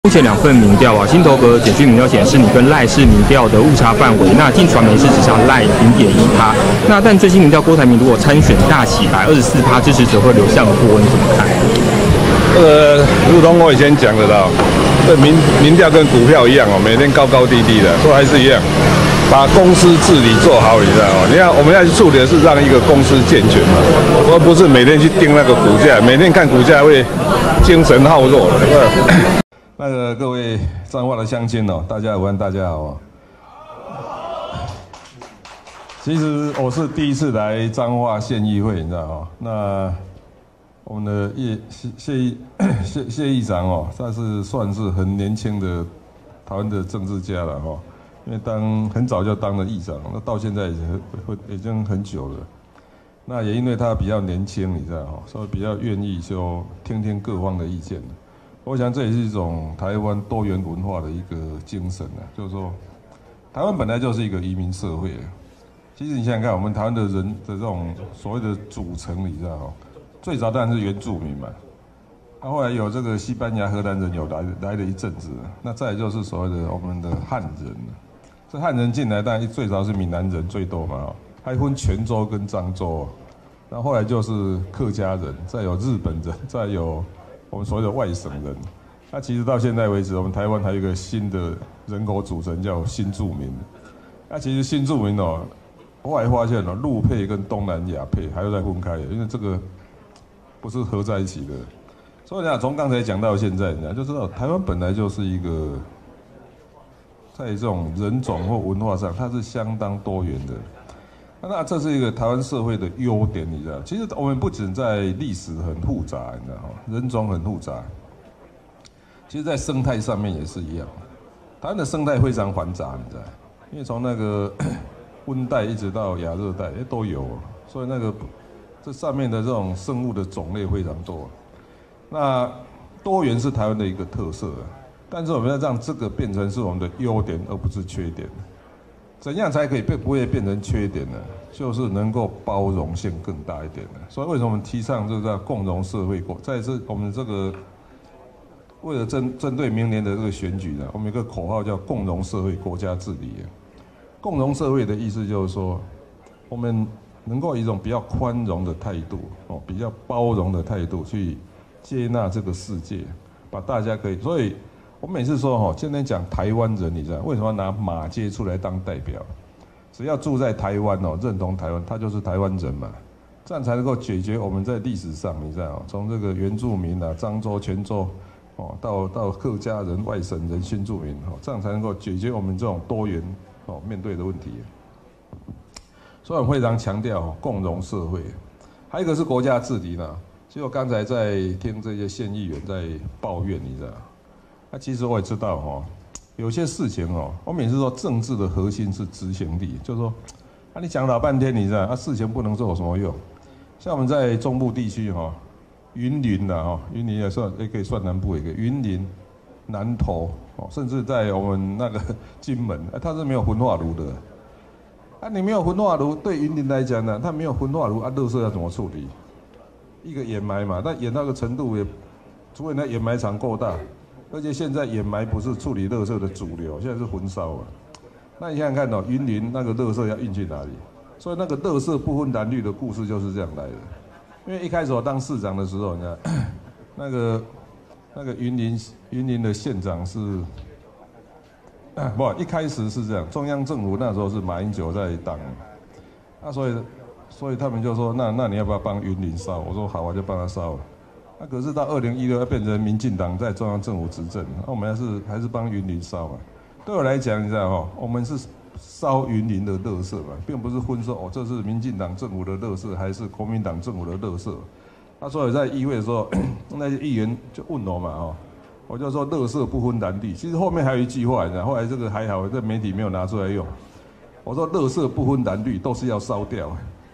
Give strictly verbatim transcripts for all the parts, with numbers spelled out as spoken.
目前两份民调啊，新头壳简讯民调显示，你跟赖氏民调的误差范围，那进传媒是指向赖零点一趴。那但最新民调郭台铭如果参选大起来，二十四趴支持者会流向郭，你怎么看？ 呃，如同我以前讲的啦，这民民调跟股票一样哦，每天高高低低的，都还是一样，把公司治理做好，你知道吗？你看我们要去处理的是让一个公司健全嘛，而不是每天去盯那个股价，每天看股价会精神耗弱的。那个各位彰化的乡亲哦，大家午安，大家好。其实我是第一次来彰化县议会，你知道吗？那我们的叶谢谢议谢谢议长哦，他是算是很年轻的台湾的政治家了哈，因为当很早就当了议长，那到现在已经已经很久了。那也因为他比较年轻，你知道哈，所以比较愿意就听听各方的意见。我想这也是一种台湾多元文化的一个精神啊，就是说，台湾本来就是一个移民社会。其实你想想看，我们台湾的人的这种所谓的组成，你知道哈，最早当然是原住民嘛，那、啊、后来有这个西班牙、荷兰人有来来了一阵子，那再来就是所谓的我们的汉人。这汉人进来，当然最早是闽南人最多嘛，还分泉州跟漳州，然后后来就是客家人，再有日本人，再有我们所谓的外省人。那其实到现在为止，我们台湾还有一个新的人口组成叫新住民。那其实新住民哦，后来发现哦，陆配跟东南亚配还要再分开，因为这个不是合在一起的。所以呢，从刚才讲到现在，你就知道台湾本来就是一个在这种人种或文化上，它是相当多元的。那这是一个台湾社会的优点，你知道？其实我们不仅在历史很复杂，你知道吗？人种很复杂，其实在生态上面也是一样。台湾的生态非常繁杂，你知道？因为从那个温带一直到亚热带，哎都有，所以那个这上面的这种生物的种类非常多。那多元是台湾的一个特色，但是我们要让这个变成是我们的优点，而不是缺点。怎样才可以变不会变成缺点呢？就是能够包容性更大一点的。所以为什么我们提倡这个共荣社会国？在这我们这个为了针针对明年的这个选举呢，我们有个口号叫共荣社会国家治理。共荣社会的意思就是说，我们能够以一种比较宽容的态度哦，比较包容的态度去接纳这个世界，把大家可以，所以。我每次说哈，今天讲台湾人，你知道为什么要拿马街出来当代表？只要住在台湾哦，认同台湾，他就是台湾人嘛，这样才能够解决我们在历史上，你知道，从这个原住民啊，漳州、泉州，哦，到到客家人、外省人、新住民，哦，这样才能够解决我们这种多元哦面对的问题。所以我非常强调共荣社会，还有一个是国家治理呢。其实我刚才在听这些县议员在抱怨，你知道。那、啊、其实我也知道哈，有些事情哦，我每次说政治的核心是执行力，就是说，啊你讲老半天，你知道，啊事情不能做有什么用？像我们在中部地区哈，云林的哈，云林也算也可以算南部一个，云林、南投哦，甚至在我们那个金门，啊它是没有焚化炉的，啊你没有焚化炉，对云林来讲呢，它没有焚化炉，啊垃圾要怎么处理？一个掩埋嘛，但掩到个程度也，除非那掩埋场够大。而且现在掩埋不是处理垃圾的主流，现在是焚烧啊。那你想想看哦，云林那个垃圾要运去哪里？所以那个垃圾不分蓝绿的故事就是这样来的。因为一开始我当市长的时候，你看那个那个云林云林的县长是，不，一开始是这样，中央政府那时候是马英九在当，那所以所以他们就说，那那你要不要帮云林烧？我说好，我就帮他烧。那、啊、可是到二零一六要变成民进党在中央政府执政，那、啊、我们还是还是帮云林烧嘛。对我来讲，你知道哈，我们是烧云林的垃圾嘛，并不是分说哦，这是民进党政府的垃圾，还是国民党政府的垃圾。那、啊、所以在议会的时候，那些议员就问我嘛，哦，我就说垃圾不分蓝绿。其实后面还有一句话，你知道，后来这个还好，这媒体没有拿出来用。我说垃圾不分蓝绿，都是要烧掉。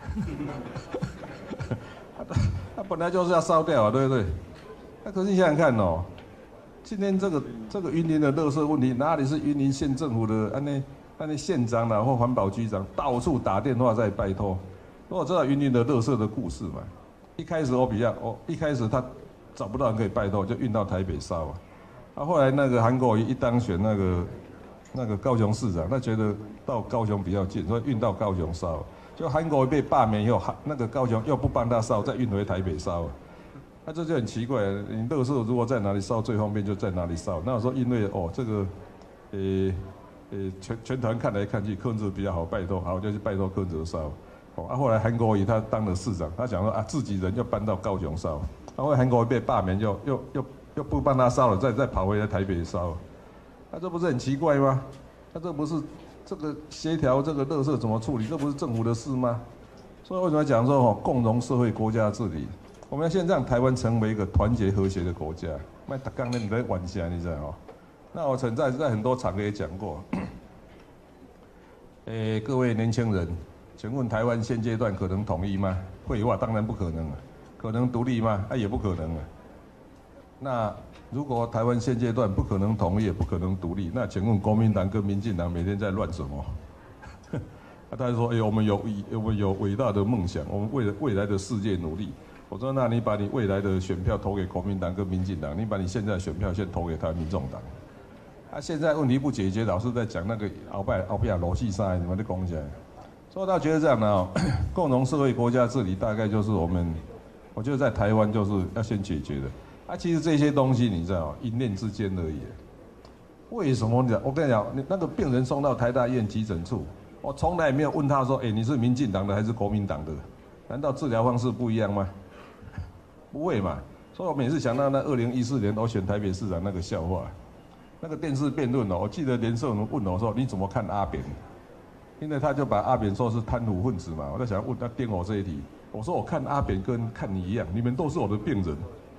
它本来就是要烧掉啊，对不对？那可是你想想看哦，今天这个这个云林的垃圾问题，哪里是云林县政府的安那安那县长啦或环保局长到处打电话在拜托？如果知道云林的垃圾的故事嘛，一开始我比较，我一开始他找不到人可以拜托，就运到台北烧啊。 啊，后来那个韩国瑜一当选那个那个高雄市长，他觉得到高雄比较近，所以运到高雄烧。就韩国瑜被罢免以后，那个高雄又不帮他烧，再运回台北烧。那、啊、这就很奇怪，你垃圾如果在哪里烧最方便，就在哪里烧。那我说因为哦这个，呃呃全全团看来看去，柯文哲比较好拜托，好就去拜托柯文哲烧。哦，啊后来韩国瑜他当了市长，他想说啊自己人要搬到高雄烧，然后韩国瑜被罢免又又又又不帮他烧了，再再跑回来台北烧，那、啊、这不是很奇怪吗？那、啊、这不是这个协调这个垃圾怎么处理，这不是政府的事吗？所以为什么讲说哦共荣社会国家治理？我们要先让台湾成为一个团结和谐的国家。卖打刚那你在玩虾，你知道哦？那我曾在在很多场合也讲过。诶、欸，各位年轻人，请问台湾现阶段可能统一吗？废话，当然不可能了。可能独立吗？啊，也不可能了。那如果台湾现阶段不可能统一，也不可能独立，那请问国民党跟民进党每天在乱什么？啊，他说：“哎、欸，我们有我们有伟大的梦想，我们为了未来的世界努力。”我说：“那你把你未来的选票投给国民党跟民进党，你把你现在的选票先投给他民众党。啊，现在问题不解决，老是在讲那个鳌拜鳌拜罗系山，你们在讲起来。所以他觉得这样的哦，共同社会国家治理大概就是我们，我觉得在台湾就是要先解决的。啊，其实这些东西你知道，一念之间而已。为什么呢？我跟你讲，那个病人送到台大医院急诊处，我从来没有问他说，哎、欸，你是民进党的还是国民党的？难道治疗方式不一样吗？不会嘛。所以我每次想到那二零一四年我选台北市长那个笑话，那个电视辩论哦，我记得连胜文问我说你怎么看阿扁？因为他就把阿扁说是贪腐分子嘛，我在想问他颠我这一题，我说我看阿扁跟看你一样，你们都是我的病人。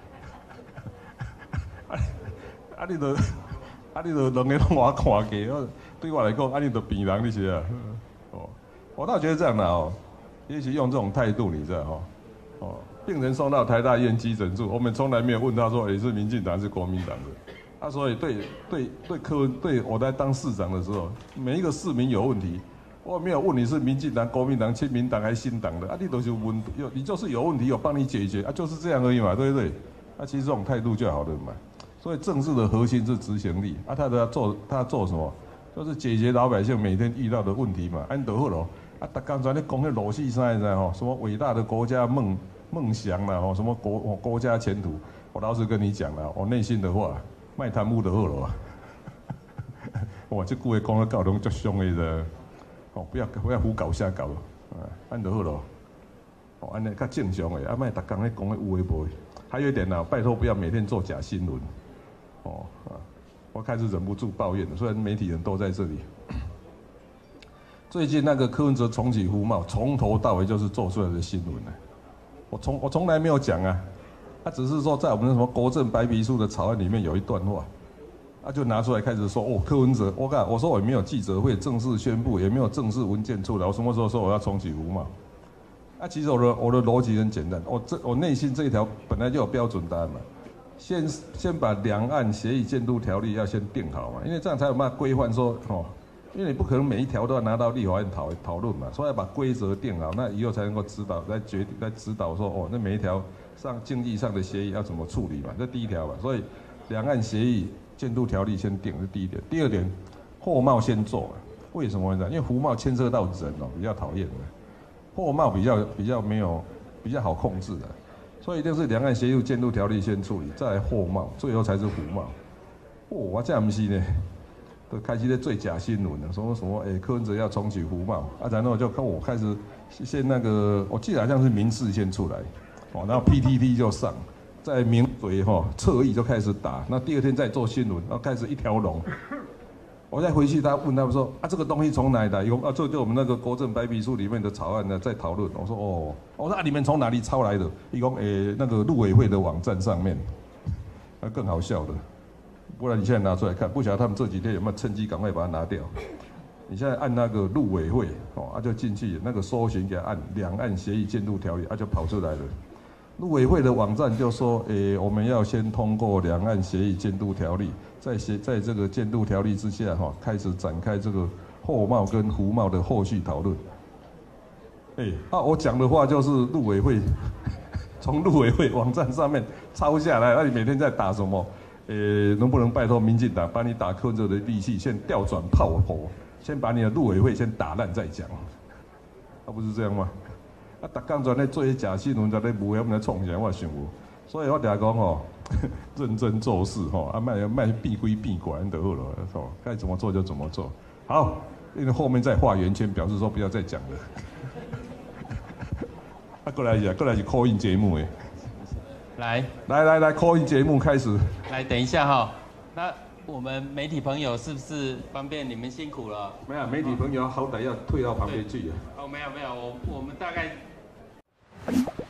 啊，啊你都啊你都两个拢我看过，对我来讲，啊你都病人你是啊？哦，我倒觉得这样的哦，也许用这种态度，你知道哦，哦。病人送到台大医院急诊处，我们从来没有问他说你是民进党还是国民党的。啊，所以对对对柯文对我在当市长的时候，每一个市民有问题，我没有问你是民进党、国民党、亲民党还是新党的，啊，你都是问有你就是有问题，我帮你解决啊，就是这样而已嘛，对不对？啊，其实这种态度就好了嘛。所以政治的核心是执行力，啊，他的做他做什么，就是解决老百姓每天遇到的问题嘛，安得好咯。啊，他刚才你讲那罗细山的吼，什么伟大的国家梦。梦想啦，吼什么国国家前途，我老实跟你讲啦，我内心的话，卖贪污的好了。哇，这句话讲得搞拢足凶的啫，哦，不要不要胡搞瞎搞，啊，安就好了，哦，安尼较正常的，啊，卖逐工咧讲咧有诶无诶。还有一点呢，拜托不要每天做假新闻，哦啊，我开始忍不住抱怨了，虽然媒体人都在这里。最近那个柯文哲重启服贸，从头到尾就是做出来的新闻呢。我从我从来没有讲啊，他只是说在我们的什么国政白皮书的草案里面有一段话，他就拿出来开始说哦，柯文哲，我看我说我也没有记者会正式宣布，也没有正式文件出来，我什么时候说我要重启服贸？啊，其实我的我的逻辑很简单，我这我内心这一条本来就有标准答案嘛，先先把两岸协议监督条例要先定好嘛，因为这样才有办法规范说哦。因为你不可能每一条都要拿到立法院讨讨论嘛，所以要把规则定好，那以后才能够指导来决定来指导说哦，那每一条上经济上的协议要怎么处理嘛，这第一条嘛。所以两岸协议监督条例先定是第一点，第二点货贸先做，为什么呢？因为服贸牵涉到人哦，比较讨厌的，货贸比较比较没有比较好控制的，所以一定是两岸协议监督条例先处理，再来货贸，最后才是服贸。哦，我这样不是呢。都开始在最假新闻了，说什么哎、欸，柯文哲要重启服贸啊，然后就看我开始先那个，我记得好像是民视先出来，哦，然后 P T T 就上，在名嘴哈侧翼就开始打，那第二天再做新闻，然后开始一条龙。我再回去，他问他们说啊，这个东西从哪里来？有啊，这就我们那个国政白皮书里面的草案呢，在讨论。我说哦，我说啊，你们从哪里抄来的？一共诶那个陆委会的网站上面，那更好笑的。不然你现在拿出来看，不晓得他们这几天有没有趁机赶快把它拿掉。你现在按那个陆委会哦，啊就进去那个搜寻给他按两岸协议监督条例，啊就跑出来了。陆委会的网站就说，诶、欸，我们要先通过两岸协议监督条例，在协在这个监督条例之下哈，开始展开这个货贸跟服贸的后续讨论。哎、欸，啊我讲的话就是陆委会从陆委会网站上面抄下来，那你每天在打什么？ 呃，能不能拜托民进党把你打柯文哲的力气先调转炮火，先把你的陆委会先打烂再讲，那、啊、不是这样吗？啊，逐工在咧做些假新闻，在咧无闲在创啥，我想无。所以我常讲吼，认真做事吼，啊，卖卖闭归闭，果然得好了，吼，该怎么做就怎么做。好，因为后面再画圆圈，表示说不要再讲了。啊，过来一下，过来是 call in 节目诶。 来， 来来来 ，call in 节目开始。 来，等一下哈，那我们媒体朋友是不是方便？你们辛苦了。 没有，媒体朋友好歹要退到旁边去啊。 哦，没有没有，我我们大概。